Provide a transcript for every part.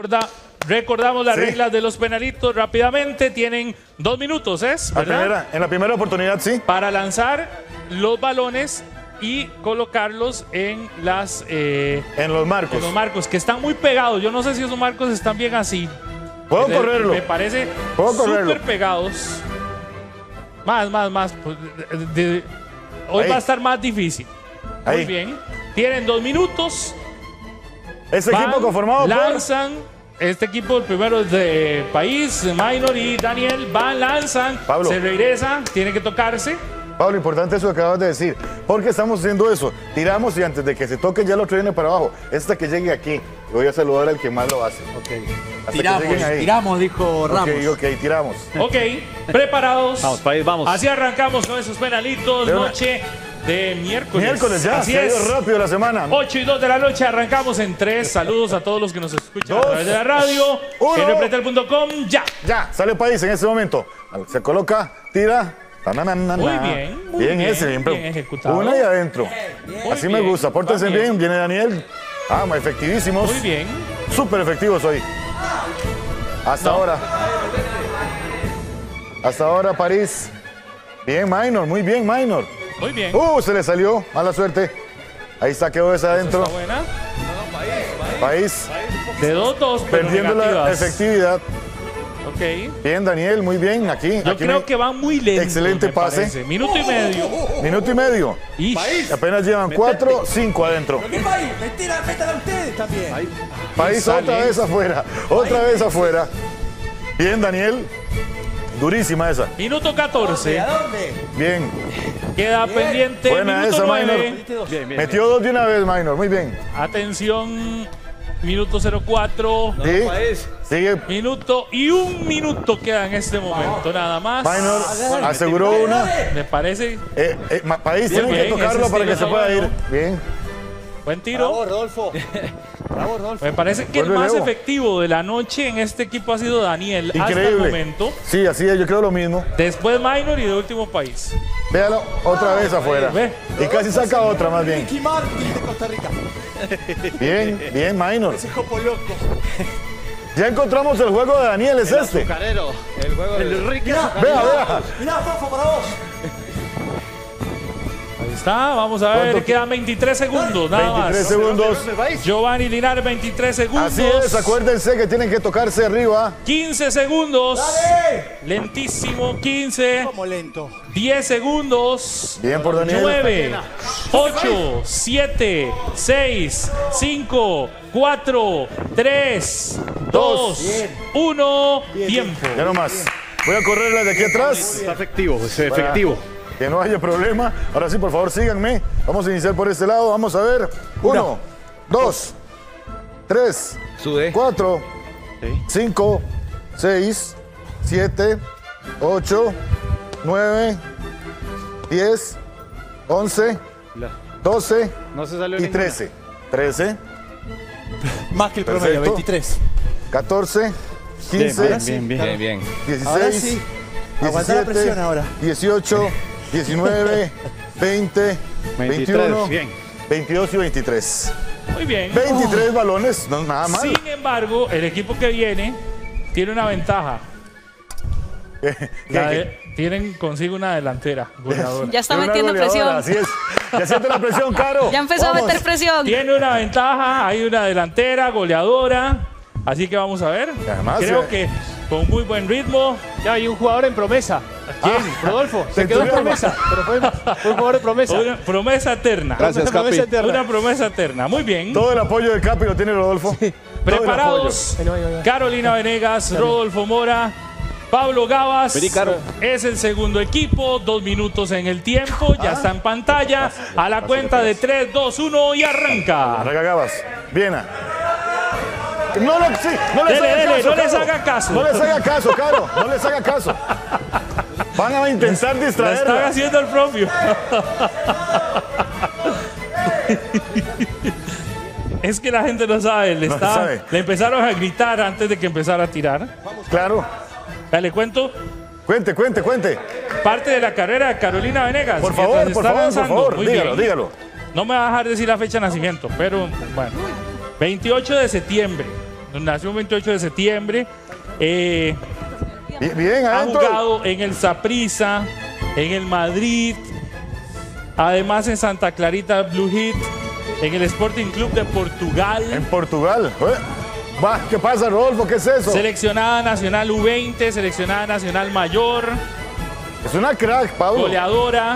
Recordamos las reglas de los penalitos rápidamente. Tienen 2 minutos, ¿verdad? En la primera oportunidad, sí. Para lanzar los balones y colocarlos en las... en los marcos. En los marcos, que están muy pegados. Yo no sé si esos marcos están bien así. Puedo correrlo. Me parece súper pegados. Más. Pues, hoy va a estar más difícil. Muy bien. Tienen 2 minutos. Ese equipo conformado lanzan. Este equipo, el primero es de País, Minor y Daniel, lanzan, Pablo, se regresa, tiene que tocarse. Pablo, importante eso que acabas de decir. ¿Por qué estamos haciendo eso? Tiramos y antes de que se toque ya lo viene para abajo. Hasta que llegue aquí. Voy a saludar al que más lo hace. Tiramos, dijo Ramos. Ok, tiramos. Ok, preparados. Vamos, País, vamos. Así arrancamos con esos penalitos, noche de miércoles. Miércoles ya, así se ha ido rápido la semana. 8:02 de la noche, arrancamos en 3. Saludos a todos los que nos escuchan a través de la radio. En repretel.com, ya. Ya, sale País en este momento. Se coloca, tira. Muy bien, bien ejecutado. Una y adentro. Así me gusta. Pórtense bien. Viene Daniel. Efectivísimos. Muy bien. Súper efectivos hoy. Hasta ahora, París. Bien, Minor. Muy bien, Minor. Muy bien. Se le salió. Mala suerte. Ahí está, quedó esa adentro. Está buena. País. De 2-2, perdiendo la efectividad. Ok. Bien, Daniel, muy bien. Aquí creo que van muy lentos. Excelente pase. Parece. Minuto y medio. Minuto y medio. País. Apenas llevan 4, 5 adentro. ¿Qué País? Mentira, métala ustedes también. País otra vez afuera. Otra vez afuera. Bien, Daniel. Durísima esa. Minuto 14. ¿A dónde? Bien. Queda pendiente. Buena minuto esa, 9. Minor. Metió 2 de una vez, Minor. Muy bien. Atención. Minuto 04. Sí. Sigue. Minuto y 1 minuto queda en este momento, nada más. Minor aseguró una. Me parece. País tiene que tocarlo para que se pueda ir. Bien. Buen tiro. Bravo, Rodolfo. Bravo, Rodolfo. Me parece que el más efectivo de la noche en este equipo ha sido Daniel. Increíble. Hasta el momento. Sí, así es, yo creo lo mismo. Después Minor y de último País. Véalo, otra vez afuera. Ve. Y casi saca otra más bien. Ricky Martin de Costa Rica. Bien, Minor. Ese jopo loco. Ya encontramos el juego de Daniel, es este. Azucarero. El juego del Ricky. Vea. Mirá, Fofo, para vos. Ahí está, vamos a ver, quedan 23 segundos, nada 23 más. segundos. Giovanni Linares, 23 segundos. Así es, acuérdense que tienen que tocarse arriba. 15 segundos. ¡Dale! Lentísimo, 15. Como lento. 10 segundos. Bien por Daniel. 9, 8, 7, 6, 5, 4, 3, 2, 1. Tiempo. Ya nomás. Voy a correrla de aquí atrás. Está efectivo, es efectivo. Que no haya problema. Ahora sí, por favor, síganme. Vamos a iniciar por este lado. Vamos a ver. 1, 2, 3, 4, 5, 6, 7, 8, 9, 10, 11, 12 y 13. 13. Más que el promedio, 23. 14, 15, Bien. 16, Aguanta la presión ahora. 18, 19, 20, 21, 22 y 23. Muy bien. 23 balones, no nada mal. Sin embargo, el equipo que viene tiene una ventaja. Tienen consigo una delantera. Ya está metiendo presión. Así es. Ya siente la presión, Caro. Ya empezó a meter presión. Tiene una ventaja, hay una delantera, goleadora. Así que vamos a ver. Además, creo que con muy buen ritmo. Ya hay un jugador en promesa. ¿Quién? Rodolfo. Se quedó en promesa. Pero fue un jugador de promesa. Una promesa eterna. Gracias, Capi. Una promesa eterna. Muy bien. Todo el apoyo de Capi lo tiene Rodolfo. Sí. Preparados. Carolina Venegas, Rodolfo Mora, Pablo Gavas. Es el segundo equipo. 2 minutos en el tiempo. Ya está en pantalla. A la cuenta de 3, 2, 1 y arranca. Arranca Gavas. Viena. No les haga caso. No les haga caso, Caro. No les haga caso. Van a intentar distraerla. Están haciendo el propio. Es que la gente no sabe. Le empezaron a gritar antes de que empezara a tirar. Claro. Ya le cuento. Cuente. Parte de la carrera de Carolina Venegas. Por favor. Dígalo. No me va a dejar decir la fecha de nacimiento, pero bueno. 28 de septiembre nació el 28 de septiembre. Bien, Ha adentro. jugado en el Saprissa, en el Madrid, además en Santa Clarita Blue Heat, en el Sporting Club de Portugal. En Portugal. Va, ¿qué pasa, Rodolfo? ¿Qué es eso? Seleccionada nacional U20, seleccionada nacional mayor, Es una crack, Pablo. goleadora.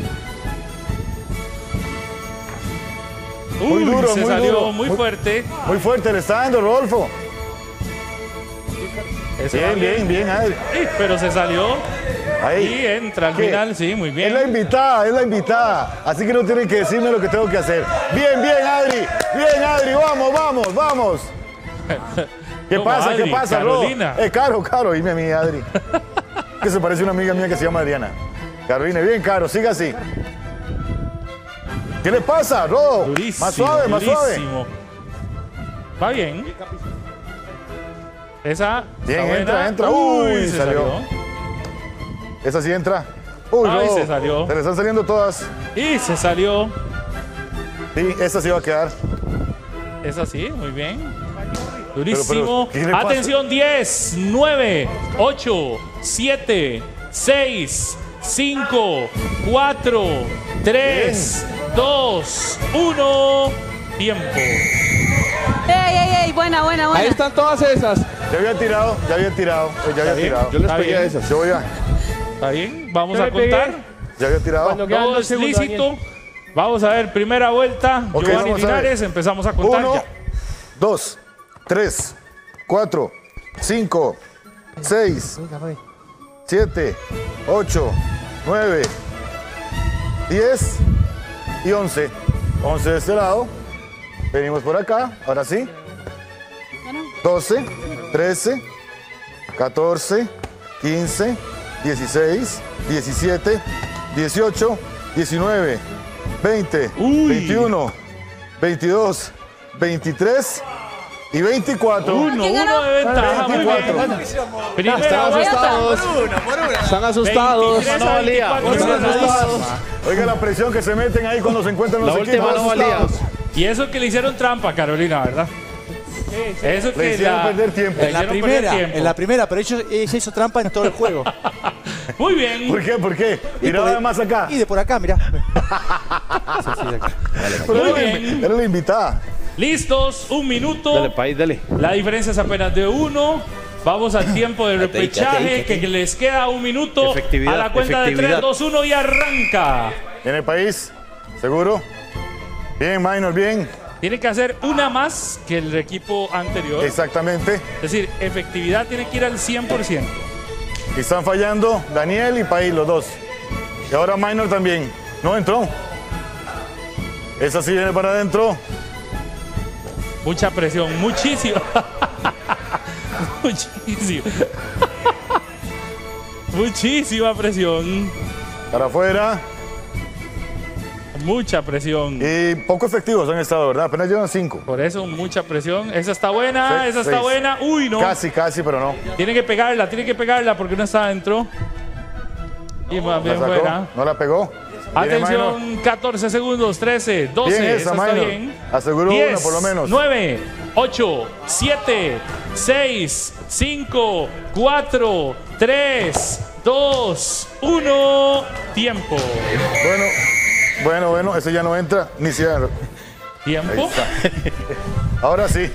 Muy duro, se muy salió duro. muy fuerte. Muy fuerte le está dando, Rodolfo. Ese va Bien, Adri. Sí, pero se salió Ahí. y entra al ¿Qué? final, sí, muy Es bien. la invitada. Así que no tienen que decirme lo que tengo que hacer. Bien, Adri, vamos. ¿Qué ¿Cómo, pasa, Adri? Ro? Carolina. Caro, dime a mí, Adri. Que se parece a una amiga mía que se llama Adriana. Carolina, bien, Caro, siga así. ¿Qué le pasa, Ro? Durísimo, Más suave. durísimo. Va bien. Esa Bien, está buena. entra. Uy, Se se salió. salió. Esa sí entra. Uy, Ay, Ro. se salió. Se le están saliendo todas. Y se salió. Sí, esa sí va a quedar. Esa sí, muy bien. Durísimo. ¿qué le pasa? Atención, 10, 9, 8, 7, 6, 5, 4, 3, 2, 1. Tiempo. ¡Ey! Buena. Ahí están todas esas. Ya había tirado. Yo les Está pegué a bien. esas. Yo voy a. ¿Está bien? Vamos Yo a le pegué. contar. Ya había tirado. Cuando quedan Todo 2 es segundos, lícito. Daniel. Vamos a ver, primera vuelta. Ok, Giovanni vamos a ver. Linares, empezamos a contar 1, ya. 2, 3, 4, 5, 6, 7, 8, 9, 10 y 11. 11 de este lado. Venimos por acá, ahora sí. 12, 13, 14, 15, 16, 17, 18, 19, 20, Uy. 21, 22, 23 y 24. Uno ¿Quién ganó? de ventaja. Muy 24. bien. Primera Están vuelta. asustados. Están asustados. 23 a 24. Están asustados. Oiga la presión que se meten ahí cuando se encuentran los La última equipos no valía. asustados. Y eso que le hicieron trampa, Carolina, ¿verdad? Eso Le que hicieron perder tiempo. le hicieron perder tiempo. En la primera, pero ella hizo trampa en todo el juego. Muy bien. ¿Por qué? ¿Por qué? Tiraba de más acá. Y de por acá, mirá. Muy bien. Era la invitada. Listos, un minuto. Dale, país, dale. La diferencia es apenas de 1. Vamos al tiempo de repechaje, que les queda un minuto. Efectividad, A la cuenta de 3, 2, 1 y arranca. ¿En el país? ¿Seguro? Bien, Minor, bien. Tiene que hacer una más que el equipo anterior. Exactamente. Es decir, efectividad tiene que ir al 100%. Y están fallando Daniel y País, los dos. Y ahora Minor también. No entró. Esa sí viene para adentro. Mucha presión, muchísima. Muchísima. Muchísima presión. Para afuera. Mucha presión. Y poco efectivos han estado, ¿verdad? Apenas llevan 5. Por eso, mucha presión. Esa está buena, Sí, esa está 6. buena. Uy, no. Casi, pero no. Tiene que pegarla porque no está adentro. Y más La bien sacó, fuera. no la pegó. Viene Minor. Atención, 14 segundos, 13, 12. Bien esa, esa está Minor. bien. Aseguró 10, una por lo menos. 9, 8, 7, 6, 5, 4, 3, 2, 1. Tiempo. Bueno, ese ya no entra ni cierra. Tiempo. Ahora sí.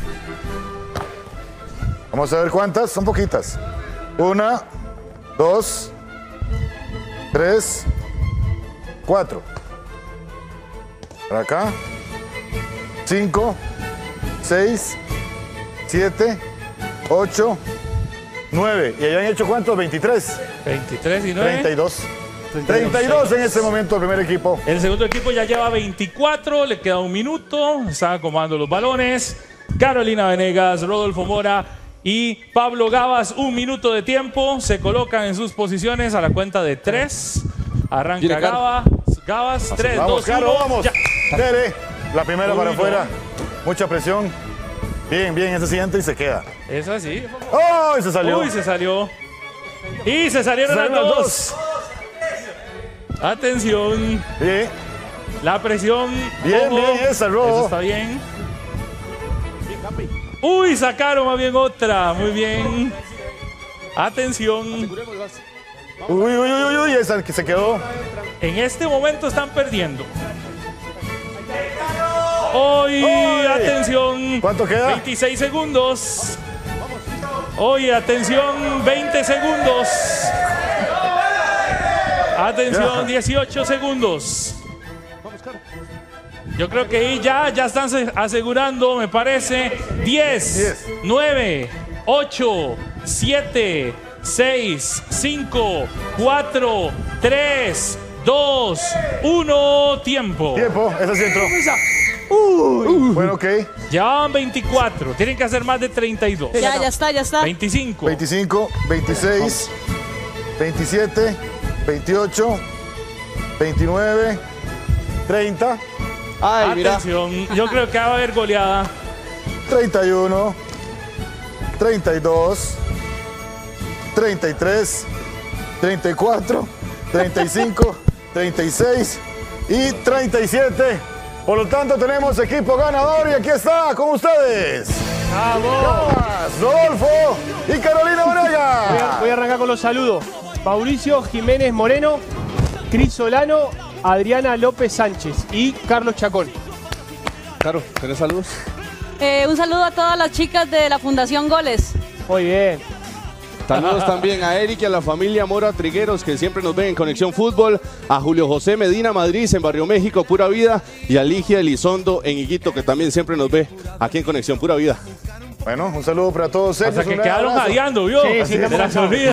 Vamos a ver cuántas. Son poquitas. 1, 2, 3, 4. Para acá. 5, 6, 7, 8, 9. ¿Y habían hecho cuántos? 23. 23 y 9. 32. 32 en este momento el primer equipo. El segundo equipo ya lleva 24, le queda un minuto, están acomodando los balones. Carolina Venegas, Rodolfo Mora y Pablo Gavas, un minuto de tiempo, se colocan en sus posiciones a la cuenta de 3. Arranca Gavas, 3, Vamos, 2, 1. Carlos, vamos. Dele. La primera Uy, para no. afuera. Mucha presión. Bien, ese siguiente y se queda. Es así. ¡Oh! Y se salió. Uy, se salió. Y se salieron las Salieron las dos. Atención, Bien, la presión. bien, ojo. esa, Robo. Eso está bien. Uy, sacaron más bien otra. Muy bien. Atención. Uy, esa que se quedó. En este momento están perdiendo. Hoy, atención. ¿Cuánto queda? 26 segundos. Hoy, atención, 20 segundos. Atención, 18 segundos. Yo creo que ahí ya están asegurando, me parece. 10, 9, 8, 7, 6, 5, 4, 3, 2, 1. Tiempo. Tiempo, esa sí entró. Bueno, ok. Ya van 24. Tienen que hacer más de 32. Ya está. 25. 25, 26, 27, 28, 29, 30, Ay, mira. Atención, yo creo que va a haber goleada. 31, 32, 33, 34, 35, 36 y 37. Por lo tanto, tenemos equipo ganador y aquí está con ustedes. ¡Vamos! Rodolfo y Carolina Vanegas. Voy a arrancar con los saludos. Mauricio Jiménez Moreno, Cris Solano, Adriana López Sánchez y Carlos Chacón. Caro, ¿tenés saludos? Un saludo a todas las chicas de la Fundación Goles. Muy bien. Saludos también a Eric y a la familia Mora Trigueros, que siempre nos ven en Conexión Fútbol, a Julio José Medina Madrid en Barrio México, Pura Vida, y a Ligia Elizondo en Higuito, que también siempre nos ve aquí en Conexión Pura Vida. Bueno, un saludo para todos ellos. Hasta que quedaron jadeando, ¿vio? Sí, De la sonrisa.